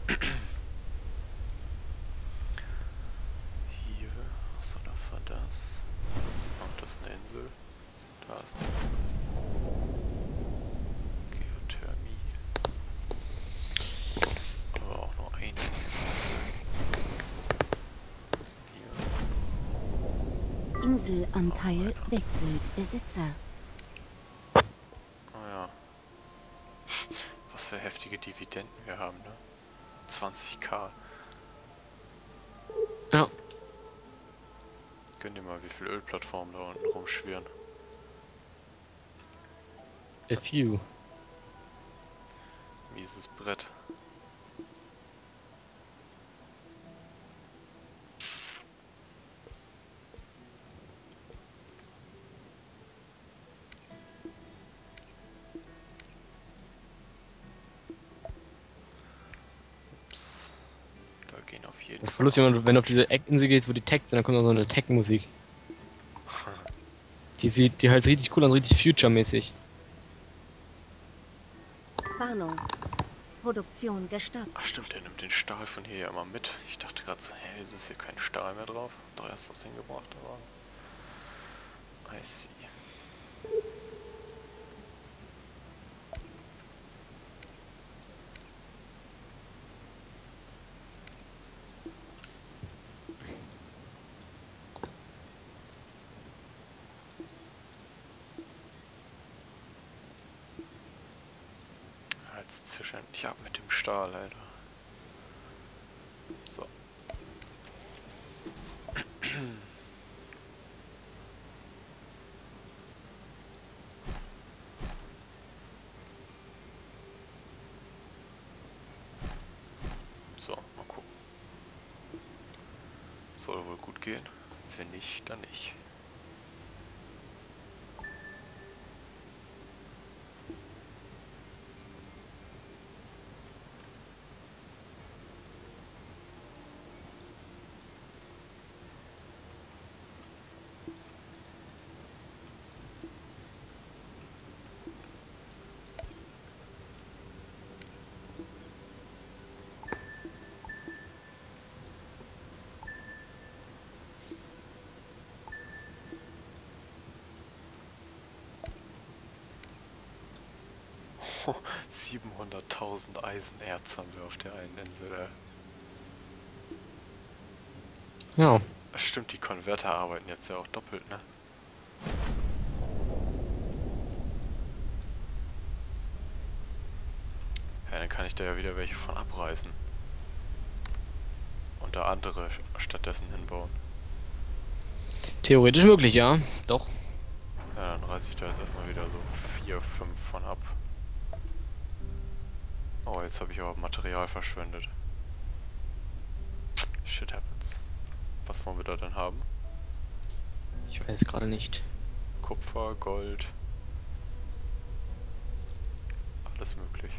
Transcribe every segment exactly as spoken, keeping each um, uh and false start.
Hier, achso, da war das. Und das ist eine Insel. Da ist eine Geothermie. Aber auch nur ein einziges. Hier. Inselanteil wechselt Besitzer. Oh ja. Was für heftige Dividenden wir haben, ne? zwanzigtausend. Ja. Gönn dir mal, wie viele Ölplattformen da unten rumschwirren. A few. Mieses Brett. Ups. Da gehen auf jeden Das ist voll lustig, wenn du, wenn du auf diese Eckinsel gehst, wo die Techs sind, dann kommt noch so eine Tech-Musik. Die sieht, die halt richtig cool an, richtig future-mäßig. Warnung. Produktion gestoppt. Ach stimmt, der nimmt den Stahl von hier ja immer mit. Ich dachte gerade so, hä, wieso ist hier kein Stahl mehr drauf? Doch erst was hingebracht, aber... I see. Jetzt zisch endlich ab mit dem Stahl, Alter. So. So, mal gucken. Soll wohl gut gehen. Wenn nicht, dann nicht. siebenhunderttausend Eisenerz haben wir auf der einen Insel. Äh. Ja. Stimmt, die Konverter arbeiten jetzt ja auch doppelt, ne? Ja, dann kann ich da ja wieder welche von abreißen. Und da andere stattdessen hinbauen. Theoretisch möglich, ja. Doch. Ja, dann reiße ich da jetzt erstmal wieder so vier, fünf von ab. Oh, jetzt habe ich aber Material verschwendet. Shit happens. Was wollen wir da denn haben? Ich weiß gerade nicht. Kupfer, Gold. Alles möglich.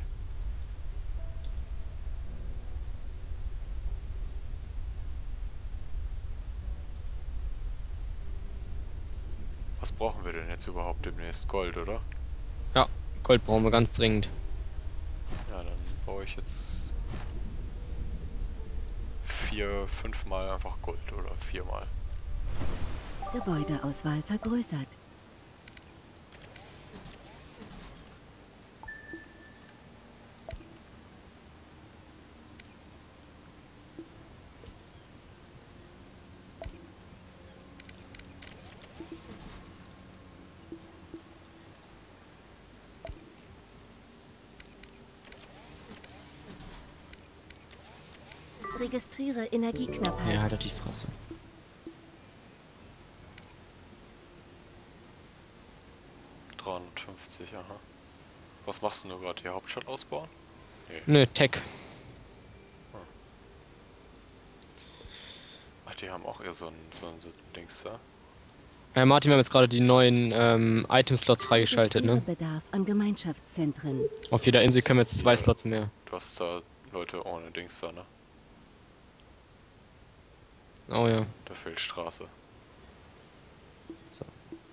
Was brauchen wir denn jetzt überhaupt demnächst? Gold, oder? Ja, Gold brauchen wir ganz dringend. Ja, dann baue ich jetzt vier, fünfmal einfach Gold oder viermal. Gebäudeauswahl vergrößert. Registriere Energieknappheit. Ja, halt die Fresse. dreihundertfünfzig, aha. Was machst du nur gerade? Die Hauptstadt ausbauen? Nee. Nö, Tech. Ach, die haben auch eher so ein, so ein, so ein Dings da. Äh, Martin, wir haben jetzt gerade die neuen ähm, Item-Slots freigeschaltet, ne? Bedarf an Gemeinschaftszentren. Auf jeder Insel können wir jetzt zwei Slots mehr. Du hast da Leute ohne Dings da, ne? Oh ja. Da fehlt Straße. So.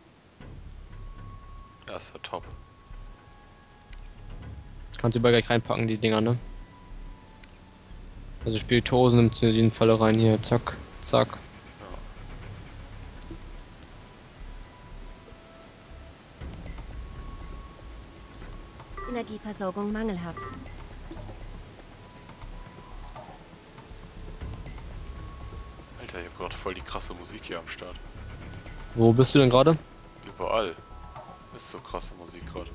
Ja, ist ja top. Kannst du überall gleich reinpacken, die Dinger, ne? Also Spirituosen nimmt in jeden Fall rein hier. Zack, zack. Energieversorgung mangelhaft. Alter, ich hab gerade voll die krasse Musik hier am Start. Wo bist du denn gerade? Überall. Ist so krasse Musik gerade.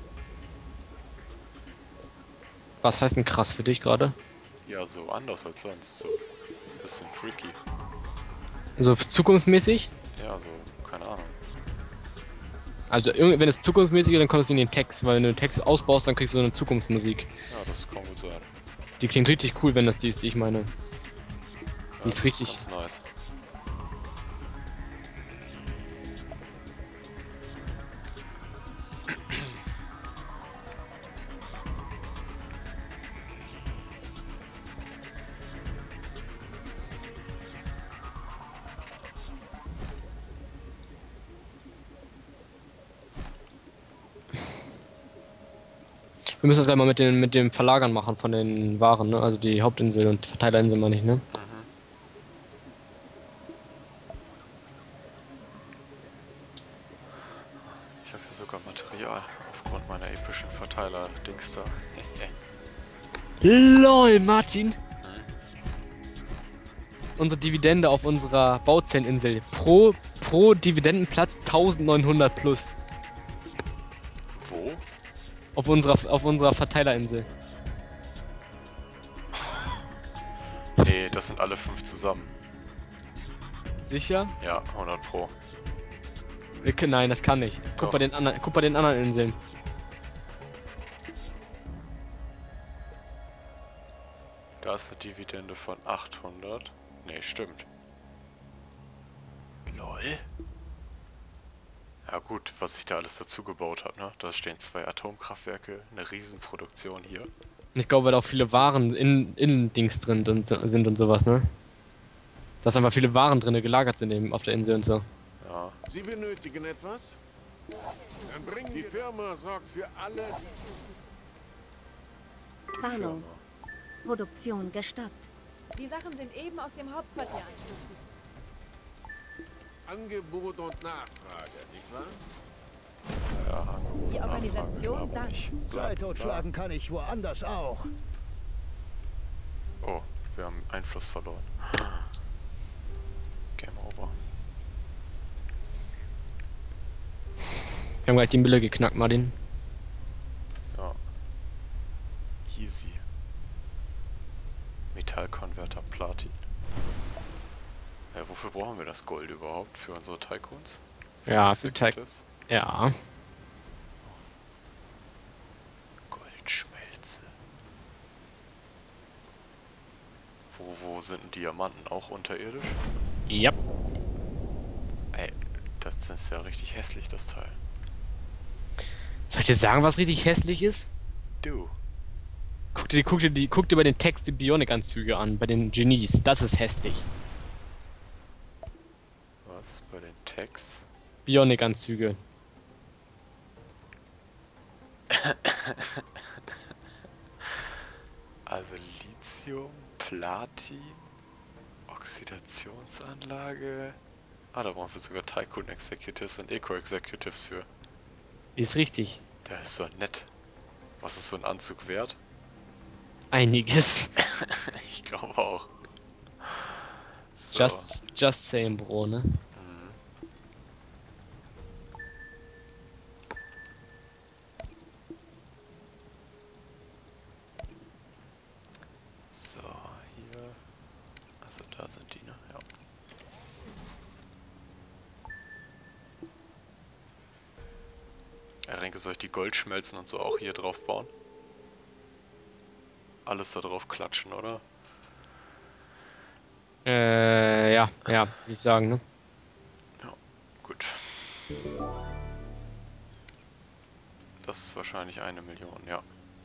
Was heißt denn krass für dich gerade? Ja, so anders als sonst. So ein bisschen freaky. Also zukunftsmäßig? Ja, so, keine Ahnung. Also irgend- wenn es zukunftsmäßig ist, dann kommt es in den Text, weil wenn du den Text ausbaust, dann kriegst du so eine Zukunftsmusik. Ja, das kann gut sein. Die klingt richtig cool, wenn das die ist, die ich meine. Die Ja, ist das richtig. ganz nice. Wir müssen das gleich mal mit den mit dem Verlagern machen von den Waren, ne? Also die Hauptinsel und Verteilerinsel meine ich, ne? Mhm. Ich habe hier sogar Material aufgrund meiner epischen Verteiler-Dings da. LOL, Martin! Unsere Dividende auf unserer Bauzelleninsel. Pro, pro Dividendenplatz neunzehnhundert plus. Wo? Auf unserer, auf unserer Verteilerinsel. Nee, das sind alle fünf zusammen. Sicher? Ja, hundert pro. Wir können, nein, das kann nicht. Guck Doch. bei den anderen, guck bei den anderen Inseln. Da ist eine Dividende von achthundert. Nee, stimmt. Lol. Ja gut, was ich da alles dazu gebaut habe, ne? Da stehen zwei Atomkraftwerke, eine Riesenproduktion hier. Und ich glaube, weil da auch viele Waren in, in Dings drin und so- sind und sowas, ne? Dass einfach viele Waren drin gelagert sind eben auf der Insel und so. Ja, Sie benötigen etwas? Dann bringen die Firma sorgt für alle. die Warnung. Firma. Produktion gestoppt. Die Sachen sind eben aus dem Hauptquartier. Angebot und Nachfrage, nicht wahr? Ja, Angebot, Die Organisation Nachfrage, aber dankt. nicht. Zeit totschlagen kann ich woanders auch. Oh, wir haben Einfluss verloren. Game over. Wir haben gleich die Mille geknackt, Martin. Ja. Easy. Metallkonverter Platin. Ja, wofür brauchen wir das Gold überhaupt? Für unsere Tycoons? Ja, für Teig. Executives? Ja. Goldschmelze. Wo, wo sind denn Diamanten? Auch unterirdisch? Ja. Ey, das ist ja richtig hässlich, das Teil. Soll ich dir sagen, was richtig hässlich ist? Du. Guck dir, guck dir, die, guck dir bei den Text die Bionik-Anzüge an, bei den Genies. Das ist hässlich. Was? Bei den Tags? Bionik-Anzüge. Also Lithium, Platin, Oxidationsanlage. Ah, da brauchen wir sogar Tycoon Executives und Eco Executives für. Ist richtig. Der ist so nett. Was ist so ein Anzug wert? Einiges. Ich glaube auch. So. Just, just saying, Bro, ne? Mhm. So, hier. Also da sind die, ne? Ja. Ich denke, soll ich die Goldschmelzen und so auch hier drauf bauen? Alles da drauf klatschen, oder? Äh, ja, ja, würde ich sagen, ne? Gut. Das ist wahrscheinlich eine Million, ja.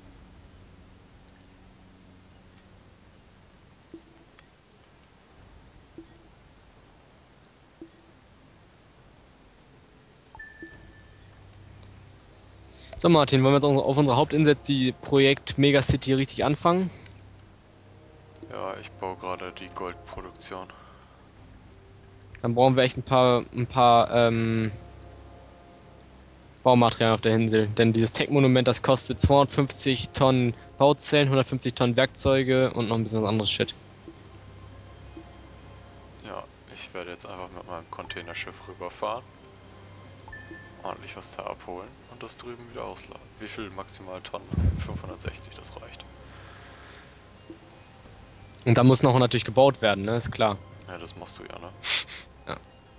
So, Martin, wollen wir jetzt auf unserer Hauptinsel jetzt die Projekt Megacity richtig anfangen? Ja, ich baue gerade die Goldproduktion. Dann brauchen wir echt ein paar, ein paar, ähm, Baumaterialien auf der Insel. Denn dieses Tech-Monument, das kostet zweihundertfünfzig Tonnen Bauzellen, hundertfünfzig Tonnen Werkzeuge und noch ein bisschen was anderes Shit. Ja, ich werde jetzt einfach mit meinem Containerschiff rüberfahren. Ordentlich was da abholen und das drüben wieder ausladen. Wie viel maximal Tonnen? fünfhundertsechzig, das reicht. Und da muss noch natürlich gebaut werden, ne? Ist klar. Ja, das machst du ja, ne? Ja.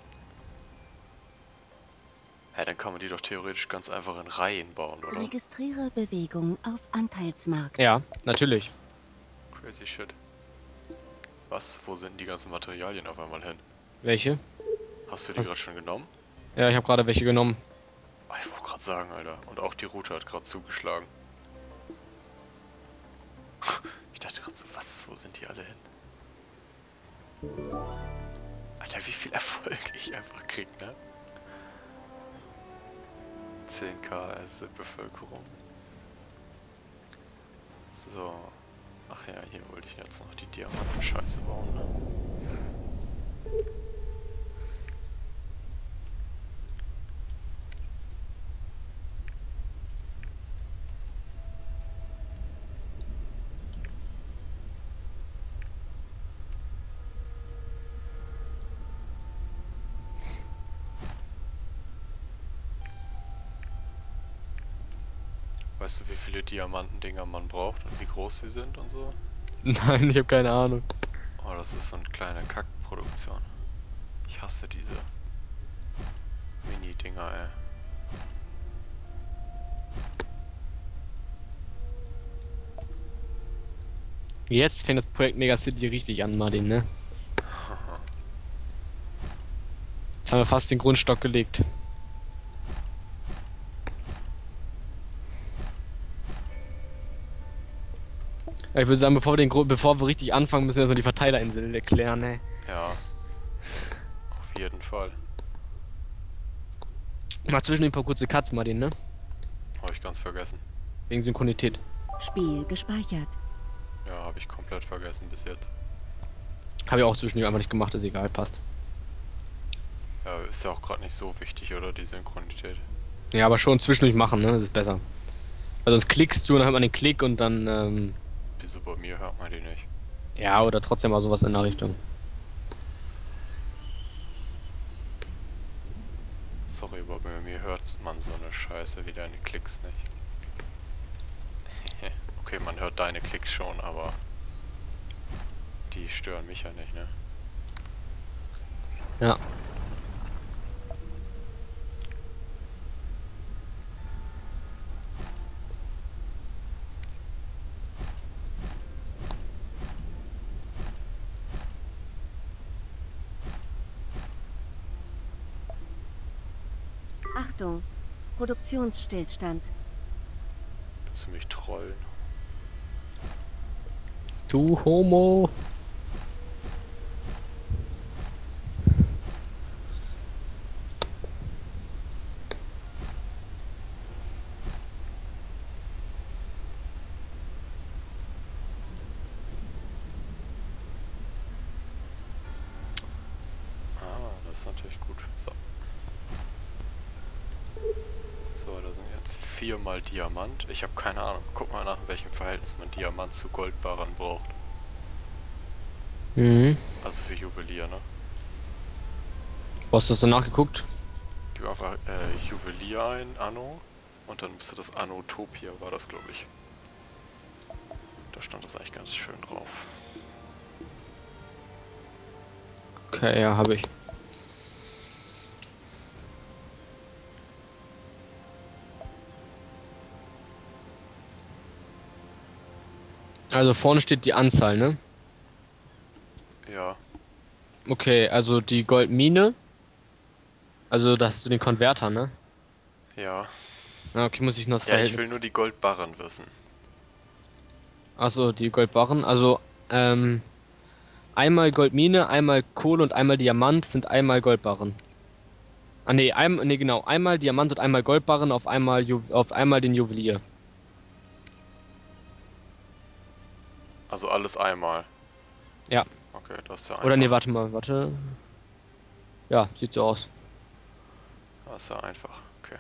Ja, dann kann man die doch theoretisch ganz einfach in Reihen bauen, oder? Registriere Bewegung auf Anteilsmarkt. Ja, natürlich. Crazy shit. Was? Wo sind die ganzen Materialien auf einmal hin? Welche? Hast du die Was? gerade schon genommen? Ja, ich habe gerade welche genommen. Ah, ich wollte gerade sagen, Alter. Und auch die Route hat gerade zugeschlagen. Ich dachte gerade so, was? Wo sind die alle hin? Alter, wie viel Erfolg ich einfach krieg, ne? zehn K als Bevölkerung. So. Ach ja, hier wollte ich jetzt noch die Diamanten-Scheiße bauen, ne? Weißt du, wie viele Diamantendinger man braucht und wie groß sie sind und so? Nein, ich habe keine Ahnung. Oh, das ist so eine kleine Kackproduktion. Ich hasse diese Mini-Dinger, ey. Jetzt fängt das Projekt Megacity richtig an, Martin, ne? Jetzt haben wir fast den Grundstock gelegt. Ja, ich würde sagen, bevor wir, den Gro bevor wir richtig anfangen, müssen wir erstmal die Verteilerinsel erklären, ne? Ja. Auf jeden Fall. Mach zwischendurch ein paar kurze Cuts, Martin, ne? Habe ich ganz vergessen. Wegen Synchronität. Spiel gespeichert. Ja, habe ich komplett vergessen bis jetzt. Habe ich auch zwischendurch einfach nicht gemacht, ist egal, passt. Ja, ist ja auch gerade nicht so wichtig, oder? Die Synchronität. Ja, aber schon zwischendurch machen, ne? Das ist besser. Also sonst klickst du, dann hört man den Klick und dann, ähm... Wieso bei mir hört man die nicht? ja, oder trotzdem mal sowas in der Richtung. Sorry, aber bei mir hört man so eine Scheiße wie deine Klicks nicht. Okay, man hört deine Klicks schon, aber die stören mich ja nicht, ne? Ja. Achtung, Produktionsstillstand. Willst du mich trollen? Du Homo. Ah, das ist natürlich gut. So. So, da sind jetzt viermal Diamant. Ich habe keine Ahnung. Guck mal nach, in welchem Verhältnis man Diamant zu Goldbarren braucht. Mhm. Also für Juwelier, ne? Wo hast du das so nachgeguckt? Gib einfach äh, Juwelier ein, Anno. Und dann müsste das Anno-Topia, war das, glaube ich. Da stand das eigentlich ganz schön drauf. Okay, ja, habe ich. Also vorne steht die Anzahl, ne? Ja, Okay, also die Goldmine. Also das ist so den Konverter, ne? ja. Ah, okay, muss ich noch das Ja, ich Verhältnis... will nur die Goldbarren wissen. Achso, die Goldbarren. Also, ähm... einmal Goldmine, einmal Kohle und einmal Diamant sind einmal Goldbarren. Ah ne, ein, nee, genau. Einmal Diamant und einmal Goldbarren auf einmal, Ju auf einmal den Juwelier. Also alles einmal. Ja. Okay, das ist ja einfach. Oder nee, warte mal, warte. Ja, sieht so aus. Das ist ja einfach. Okay.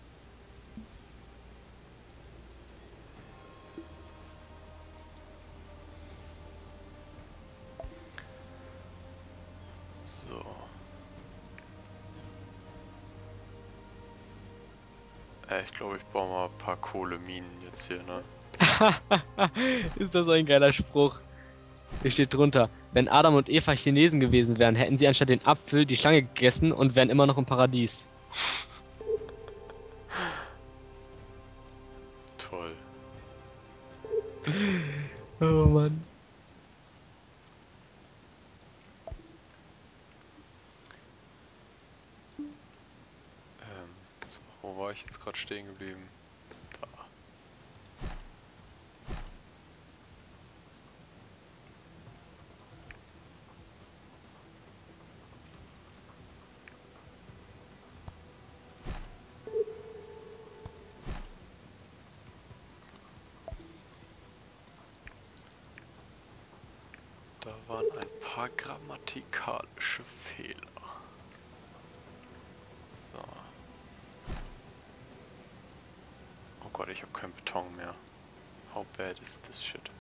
So. Äh, ich glaube, ich baue mal ein paar Kohleminen jetzt hier, ne? Ist das ein geiler Spruch. Hier steht drunter, wenn Adam und Eva Chinesen gewesen wären, hätten sie anstatt den Apfel die Schlange gegessen und wären immer noch im Paradies. Toll. Oh Mann. Ähm, so, wo war ich jetzt gerade stehen geblieben? Da. Da waren ein paar grammatikalische Fehler. So. Oh Gott, ich habe keinen Beton mehr. How bad is this shit?